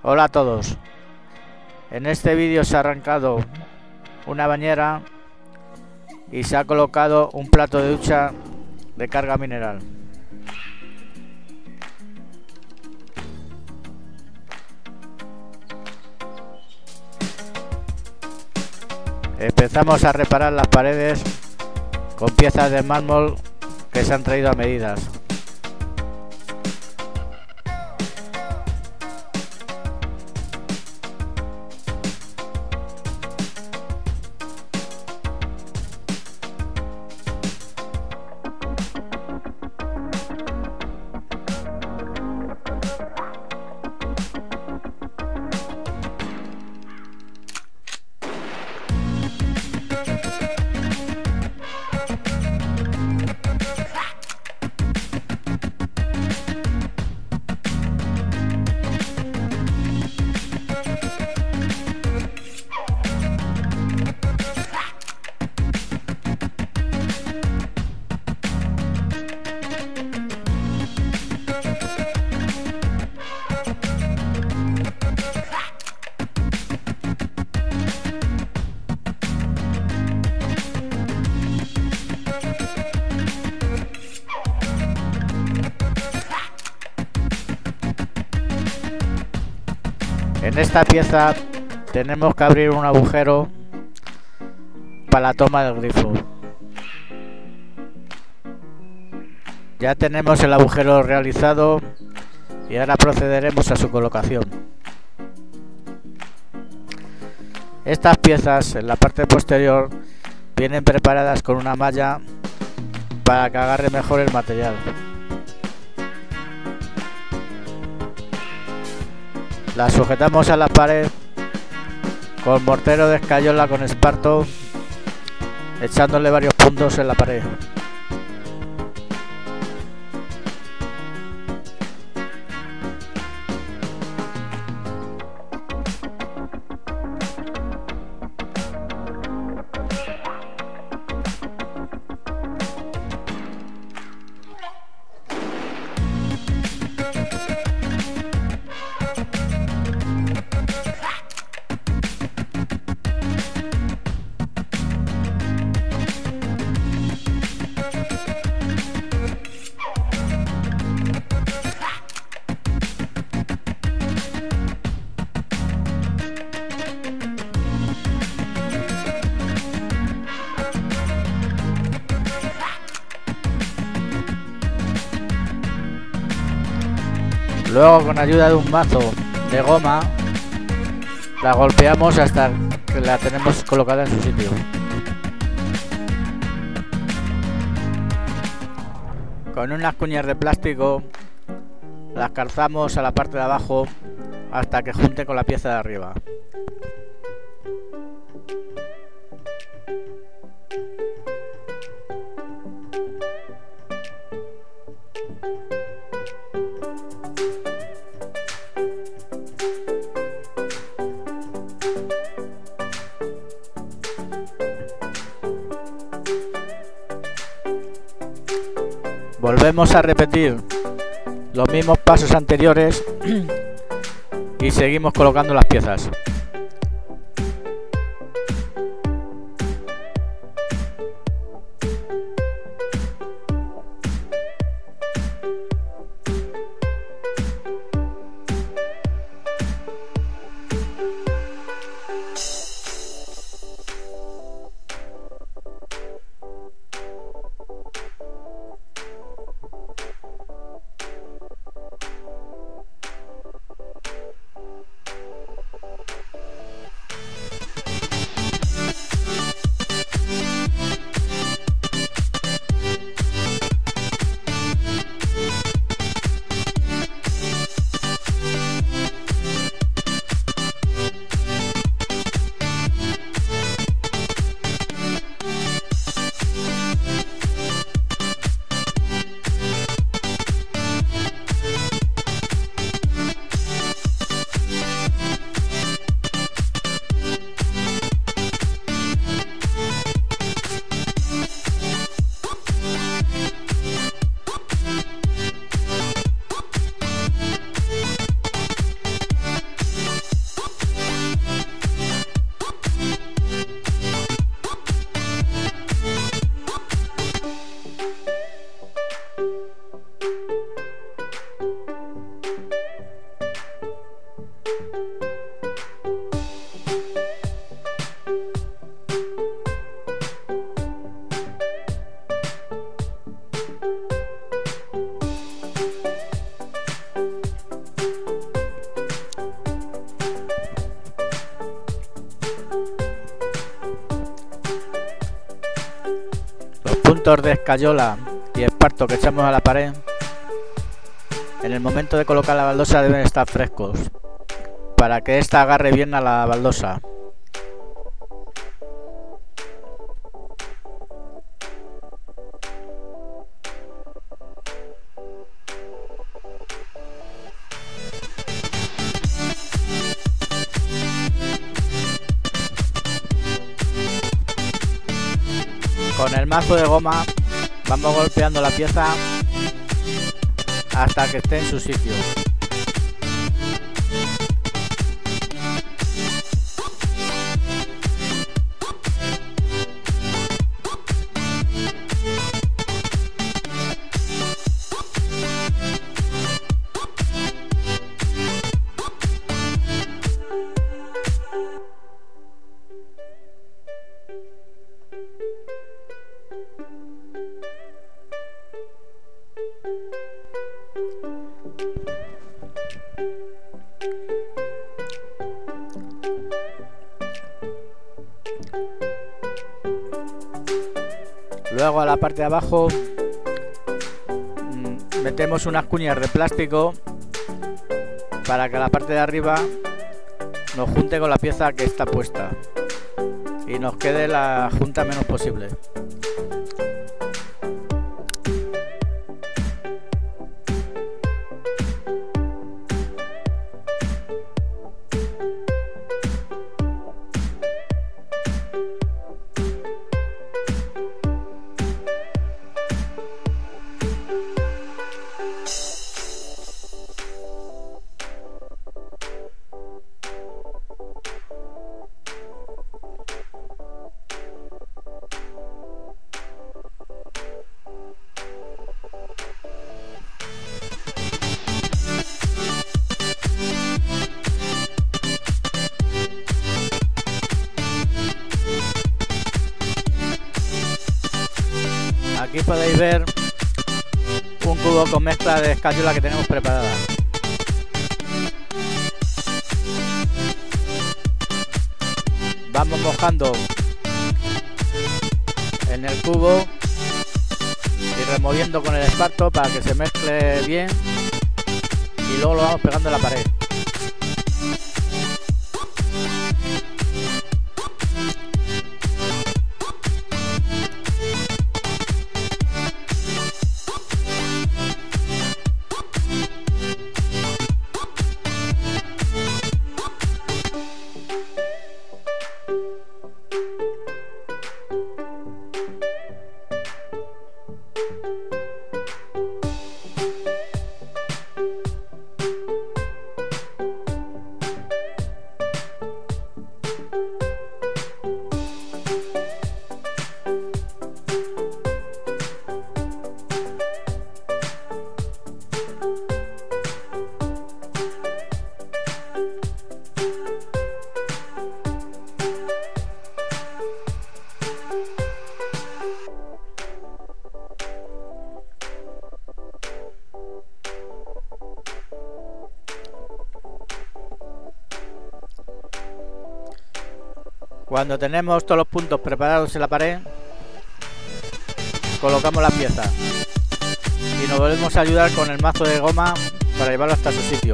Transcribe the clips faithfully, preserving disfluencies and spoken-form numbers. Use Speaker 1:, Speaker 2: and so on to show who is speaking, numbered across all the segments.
Speaker 1: Hola a todos. En este vídeo se ha arrancado una bañera y se ha colocado un plato de ducha de carga mineral. Empezamos a reparar las paredes con piezas de mármol que se han traído a medidas. En esta pieza tenemos que abrir un agujero para la toma del grifo. Ya tenemos el agujero realizado y ahora procederemos a su colocación. Estas piezas en la parte posterior vienen preparadas con una malla para que agarre mejor el material. La sujetamos a la pared con mortero de escayola con esparto, echándole varios puntos en la pared. Luego, con ayuda de un mazo de goma, la golpeamos hasta que la tenemos colocada en su sitio. Con unas cuñas de plástico las calzamos a la parte de abajo hasta que junte con la pieza de arriba. Volvemos a repetir los mismos pasos anteriores y seguimos colocando las piezas. puntos de escayola y esparto que echamos a la pared, en el momento de colocar la baldosa deben estar frescos para que ésta agarre bien a la baldosa. Con el mazo de goma vamos golpeando la pieza hasta que esté en su sitio. Luego a la parte de abajo metemos unas cuñas de plástico para que la parte de arriba nos junte con la pieza que está puesta y nos quede la junta menos posible. Aquí podéis ver un cubo con mezcla de escayola que tenemos preparada. Vamos mojando en el cubo y removiendo con el esparto para que se mezcle bien y luego lo vamos pegando en la pared. Cuando tenemos todos los puntos preparados en la pared, colocamos la pieza y nos volvemos a ayudar con el mazo de goma para llevarlo hasta su sitio.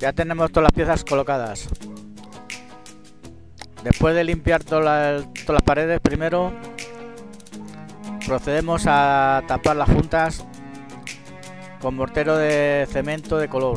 Speaker 1: Ya tenemos todas las piezas colocadas. Después de limpiar todas las, todas las paredes, primero procedemos a tapar las juntas con mortero de cemento de color.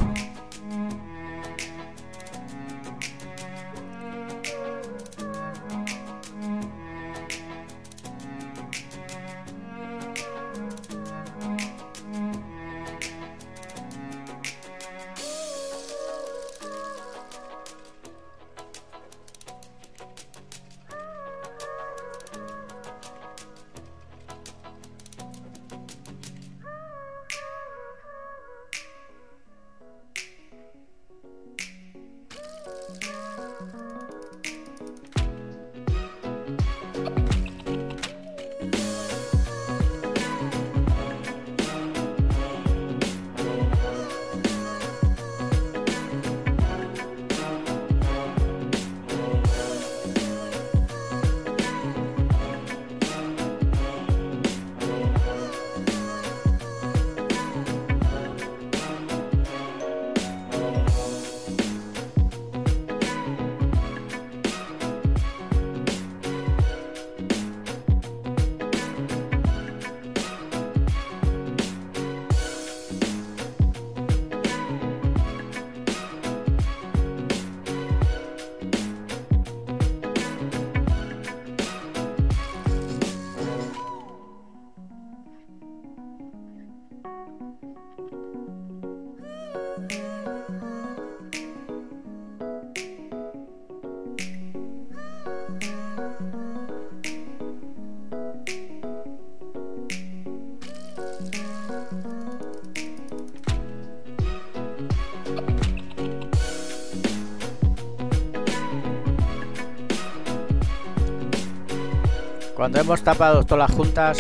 Speaker 1: Cuando hemos tapado todas las juntas,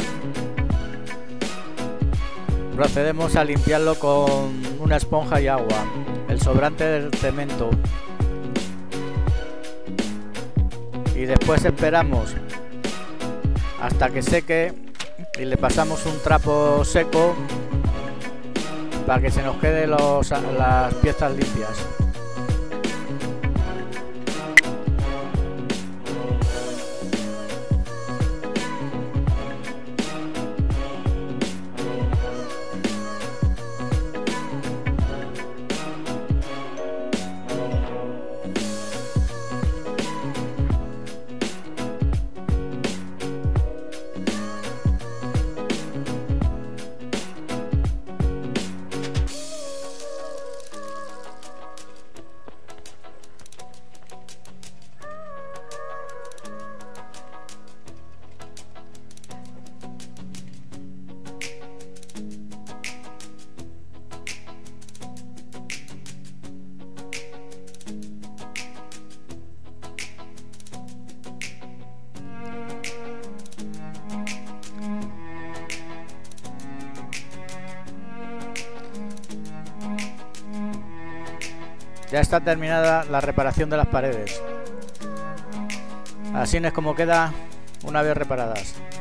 Speaker 1: procedemos a limpiarlo con una esponja y agua, el sobrante del cemento, y después esperamos hasta que seque y le pasamos un trapo seco para que se nos queden los, las piezas limpias. Ya está terminada la reparación de las paredes. Así es como queda una vez reparadas.